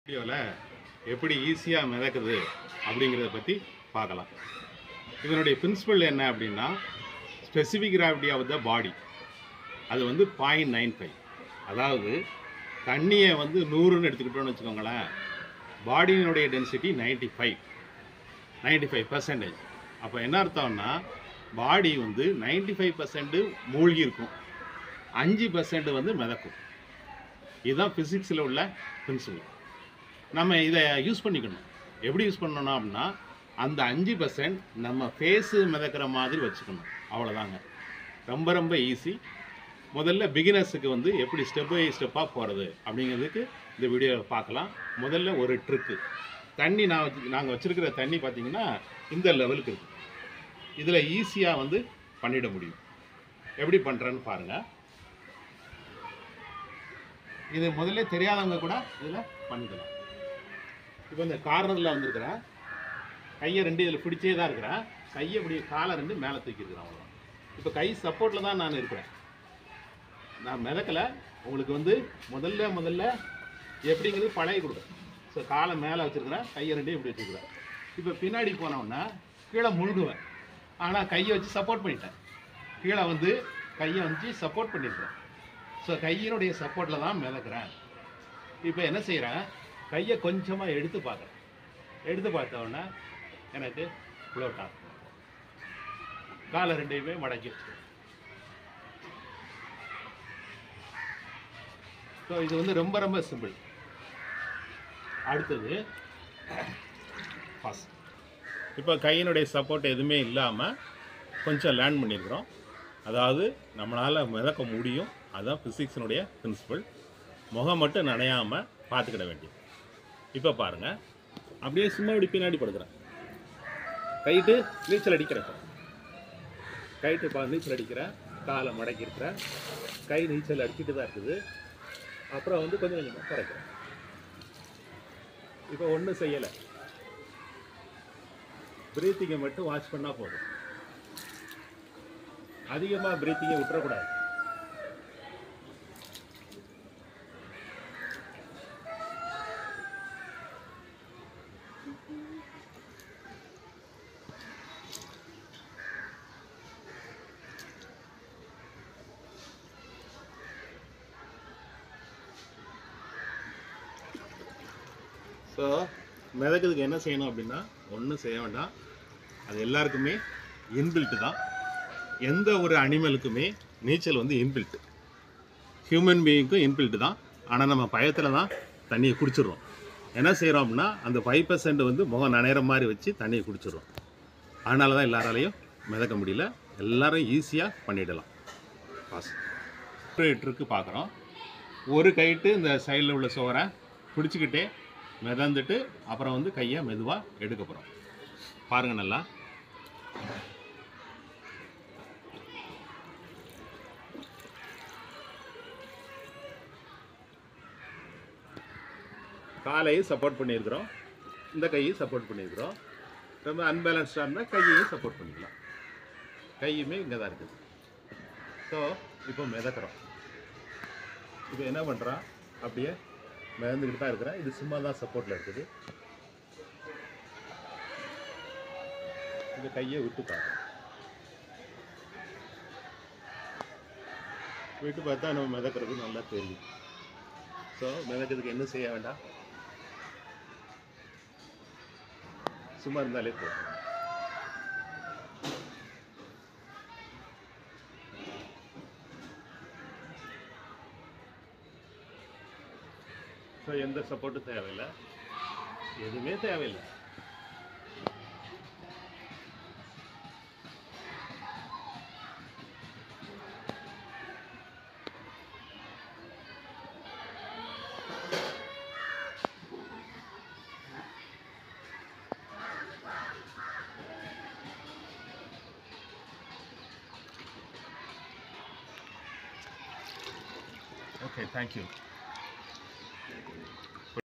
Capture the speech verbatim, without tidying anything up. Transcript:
வீடியோவில் எப்படி ஈஸியாக மிதக்குது அப்படிங்கிறத பற்றி பார்க்கலாம். இதனுடைய பிரின்சிபல் என்ன அப்படின்னா, specific gravity of the body அது வந்து பாயிண்ட் நைன் ஃபைவ். அதாவது தண்ணியை வந்து நூறுன்னு எடுத்துக்கிட்டோன்னு வச்சுக்கோங்களேன், பாடியினுடைய density ninety five ninety five percentage. அப்போ என்ன அர்த்தம்னா, பாடி வந்து நைன்டி ஃபைவ் பர்சன்ட்டு மூழ்கி இருக்கும், அஞ்சு பர்சன்ட் வந்து மிதக்கும். இதுதான் ஃபிசிக்ஸில் உள்ள பிரின்சிபல். நம்ம இதை யூஸ் பண்ணிக்கணும். எப்படி யூஸ் பண்ணணும் அப்படின்னா, அந்த அஞ்சு பர்சன்ட் நம்ம ஃபேஸு மிதக்கிற மாதிரி வச்சுக்கணும். அவ்வளோதாங்க. ரொம்ப ரொம்ப ஈஸி. முதல்ல பிகினர்ஸுக்கு வந்து எப்படி ஸ்டெப் பை ஸ்டெப்பாக போகிறது அப்படிங்கிறதுக்கு இந்த வீடியோவில் பார்க்கலாம். முதல்ல ஒரு ட்ரிக்கு. தண்ணி நான் வச்சு நாங்கள் வச்சுருக்கிற தண்ணி பார்த்திங்கன்னா இந்த லெவலுக்கு இருக்குது. இதில் ஈஸியாக வந்து பண்ணிட முடியும். எப்படி பண்ணுறேன்னு பாருங்கள். இது முதல்ல தெரியாதவங்க கூட இதில் பண்ணிக்கலாம். இப்போ இந்த கார்னரில் வந்துருக்கிறேன், கையை ரெண்டு இதில் பிடிச்சே தான் இருக்கிறேன். கையை இப்படி காலை ரெண்டு மேலே தூக்கியிருக்கிறேன், அவ்வளோதான். இப்போ கை சப்போர்ட்டில் தான் நான் இருக்கிறேன், நான் மிதக்கலை. உங்களுக்கு வந்து முதல்ல முதல்ல எப்படிங்கிறது பழைய கொடுக்குறேன். ஸோ காலை மேலே வச்சுருக்கிறேன், கையை ரெண்டையும் இப்படி வச்சுருக்கிறேன். இப்போ பின்னாடி போனோன்னா கீழே முழுகுவேன், ஆனால் கையை வச்சு சப்போர்ட் பண்ணிட்டேன். கீழே வந்து கையை வச்சு சப்போர்ட் பண்ணியிருக்கிறேன். ஸோ கையினுடைய சப்போர்ட்டில் தான் மிதக்கிறேன். இப்போ என்ன செய்கிறேன், கையை கொஞ்சமாக எடுத்து பார்க்குறேன். எடுத்து பார்த்தோன்னா எனக்கு ஃப்ளோட் ஆகும். காலை ரெண்டையுமே மடக்கி வச்சுக்கிறேன். ஸோ இது வந்து ரொம்ப ரொம்ப சிம்பிள். அடுத்தது ஃபஸ்ட், இப்போ கையினுடைய சப்போர்ட் எதுவுமே இல்லாமல் கொஞ்சம் லேர்ன் பண்ணியிருக்கிறோம். அதாவது நம்மளால் மிதக்க முடியும். அதுதான் ஃபிசிக்ஸினுடைய பிரின்சிபல். முகம் மட்டும் நனையாமல் பார்த்துக்கிட வேண்டியது. இப்போ பாருங்கள், அப்படியே சும்மா இப்படி பின்னாடி படுக்கிறேன், கைட்டு நீச்சல் அடிக்கிறேன். கைட்டு பா நீச்சல் அடிக்கிறேன், காலை மடக்கி இருக்கிறேன், கை நீச்சல் அடிச்சுட்டு தான் இருக்குது. அப்புறம் வந்து கொஞ்சம் கொஞ்சமாக குறைக்கிறேன். இப்போ ஒன்றும் செய்யலை, பிரீத்திங்கை மட்டும் வாட்ச் பண்ணால் போதும். அதிகமாக பிரீத்திங்கை விட்டுறக்கூடாது. ஸோ மிதக்கிறதுக்கு என்ன செய்யணும் அப்படின்னா, ஒன்றும் செய்ய வேண்டாம். அது எல்லாருக்குமே இன்பில்ட்டு தான். எந்த ஒரு அனிமலுக்குமே நீச்சல் வந்து இன்பில்ட்டு, ஹியூமன் பீயிங்க்கும் இன்பில்ட்டு தான். ஆனால் நம்ம பயத்தில் தான் தண்ணியை குடிச்சிடுறோம். என்ன செய்கிறோம் அப்படின்னா, அந்த ஃபைவ் பர்சன்ட் வந்து முகம் நனைகிற மாதிரி வச்சு தண்ணியை குடிச்சிடுறோம். அதனால தான் எல்லாராலையும் மிதக்க முடியல. எல்லோரும் ஈஸியாக பண்ணிடலாம். பாஸ் ட்ரிக்கு பார்க்குறோம். ஒரு கைட்டு இந்த சைடில் உள்ள சுவரை பிடிச்சிக்கிட்டே மிதந்துட்டு அப்புறம் வந்து கையை மெதுவாக எடுக்க போகிறோம். பாருங்கள் நல்லா. காலையும் சப்போர்ட் பண்ணியிருக்கிறோம், இந்த கையும் சப்போர்ட் பண்ணியிருக்கிறோம். ரொம்ப அன்பேலன்ஸ்டாக இருந்தால் கையையும் சப்போர்ட் பண்ணிக்கலாம். கையுமே இங்கே தான் இருக்குது. ஸோ இப்போ மிதக்கிறோம். இப்போ என்ன பண்ணுறான், அப்படியே மிதந்துக்கிட்டு தான் இருக்கிறேன். இது சும்மா தான் சப்போர்ட்டில் இருக்குது. இந்த கையை விட்டு பார்க்குறோம். விட்டு பார்த்தா நம்ம மிதக்கிறது நல்லா தெரியும். ஸோ மிதக்கிறதுக்கு என்ன செய்ய வேண்டாம், சும்மா இருந்தாலே போதும். ஸோ எந்த சப்போர்ட்டும் தேவையில்லை, எதுவுமே தேவையில்லை. Okay, thank you.